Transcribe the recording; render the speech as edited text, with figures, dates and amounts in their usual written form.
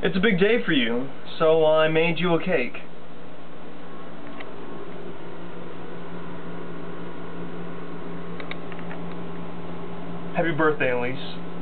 It's a big day for you, so I made you a cake. Happy birthday, Elise.